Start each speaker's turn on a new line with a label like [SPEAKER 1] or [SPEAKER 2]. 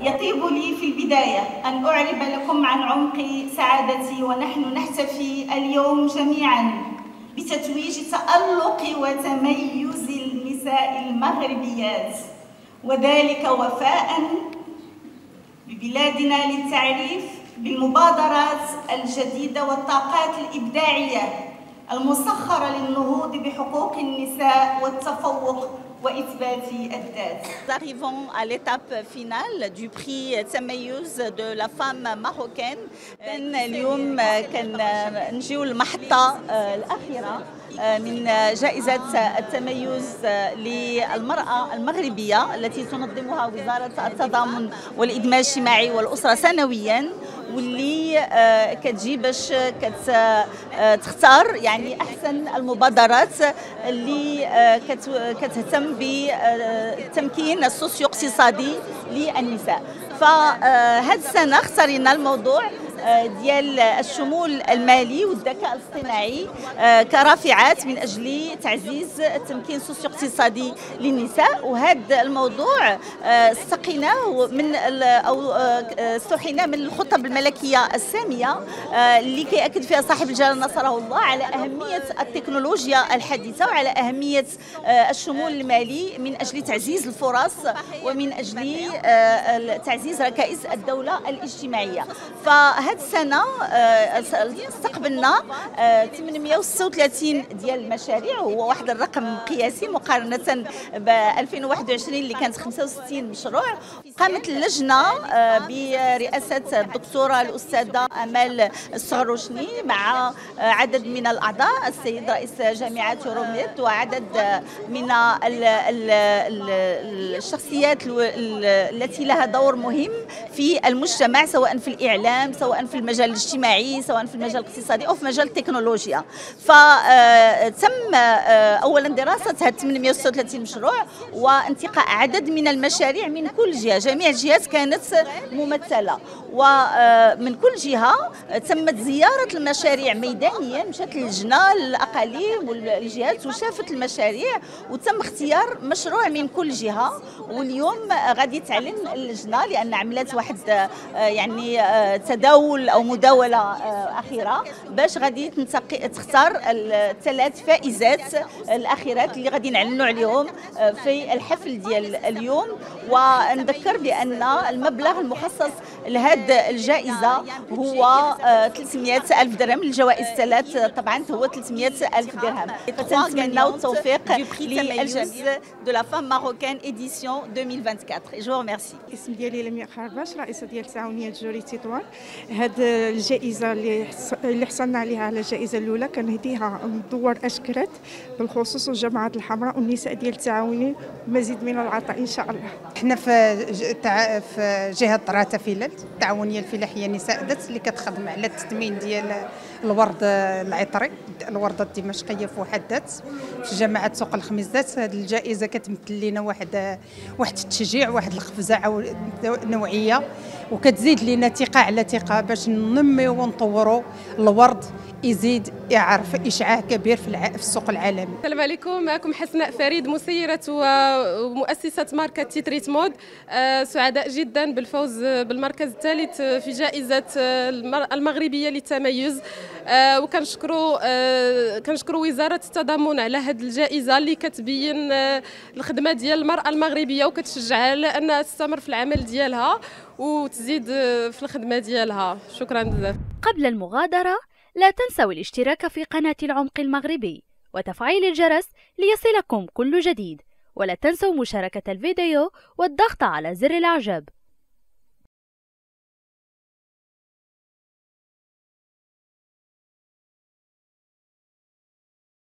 [SPEAKER 1] يطيب لي في البداية أن أعرب لكم عن عمق سعادتي ونحن نحتفي اليوم جميعاً بتتويج تألق وتميز النساء المغربيات، وذلك وفاءً ببلادنا للتعريف بالمبادرات الجديدة والطاقات الإبداعية المسخرة للنهوض بحقوق النساء والتفوق وإثبات الذات.
[SPEAKER 2] Nous arrivons à l'étape finale du prix تميز de la femme marocaine. اليوم كان نجيو المحطة الأخيرة من جائزة التميز للمرأة المغربية التي تنظمها وزارة التضامن والإدماج الاجتماعي والأسرة سنوياً، واللي كتجي باش كتختار يعني أحسن المبادرات اللي كتهتم بالتمكين السوسيو اقتصادي للنساء. فهذه السنة اختارينا الموضوع ديال الشمول المالي والذكاء الاصطناعي كرافعات من أجل تعزيز التمكين السوسيو اقتصادي للنساء. وهذا الموضوع استقيناه من أو استوحيناه من الخطب الملكية السامية اللي كيأكد فيها صاحب الجلالة نصره الله على أهمية التكنولوجيا الحديثة وعلى أهمية الشمول المالي من أجل تعزيز الفرص ومن أجل تعزيز ركائز الدولة الاجتماعية. فهذه السنة استقبلنا 836 ديال المشاريع، وهو واحد الرقم قياسي مقارنة ب 2021 اللي كانت 65 مشروع. قامت اللجنة برئاسة الدكتورة الأستاذة أمال الصغروشني مع عدد من الأعضاء، السيد رئيس جامعة يوروميد وعدد من الشخصيات التي لها دور مهم في المجتمع، سواء في الإعلام، سواء في المجال الاجتماعي، سواء في المجال الاقتصادي أو في مجال التكنولوجيا. فتم أولا دراسة هذه 836 مشروع وانتقاء عدد من المشاريع من كل جهة. جميع الجهات كانت ممثلة، ومن كل جهة تمت زيارة المشاريع ميدانيا، مشات اللجنة للأقاليم والجهات وشافت المشاريع وتم اختيار مشروع من كل جهة. واليوم غادي تعلن اللجنة لأن عملت واحد يعني تداول أو مداولة أخيرة باش غادي تختار الثلاث فائزات الأخيرات اللي غادي نعلنوا عليهم في الحفل ديال اليوم. ونذكر بأن المبلغ المخصص لهذه الجائزة هو 300 ألف درهم. الجوائز الثلاث طبعا هو 300 ألف درهم. فتنتمنى التوفيق للجائزة de la femme marocaine édition 2024. Je vous remercie.
[SPEAKER 3] الاسم ديالي لمياء خرباش، رئيسة ديال تعاونية جوري تطوان. هاد الجائزة اللي حصلنا عليها على الجائزة الأولى كنهديها مدور أشكرت بالخصوص الجماعات الحمراء والنساء ديال التعاونية، مزيد من العطاء إن شاء الله.
[SPEAKER 4] احنا في جهة طراتة فيلال، التعاونية الفلاحية نساء دات اللي كتخدم على التثمين ديال الورد العطري، الوردة الدمشقية في وحدات في جماعة سوق الخميزات. هذه الجائزة كتمثل لنا واحد التشجيع، واحد القفزة نوعية، وكتزيد لنا ثقة على ثقة باش ننميو ونطوروا الورد يزيد يعرف إشعاع كبير في السوق العالمي.
[SPEAKER 5] السلام عليكم، معكم حسناء فريد، مسيرة ومؤسسة ماركة تيتريت مود. سعداء جدا بالفوز بالمركز الثالث في جائزة المغربية للتميز، وكنشكروا وزارة التضامن على هذه الجائزة اللي كتبين الخدمة ديال المرأة المغربية وكتشجعها على أنها تستمر في العمل ديالها وتزيد في الخدمة ديالها. شكرا بزاف.
[SPEAKER 6] قبل المغادرة لا تنسوا الاشتراك في قناة العمق المغربي وتفعيل الجرس ليصلكم كل جديد، ولا تنسوا مشاركة الفيديو والضغط على زر الإعجاب.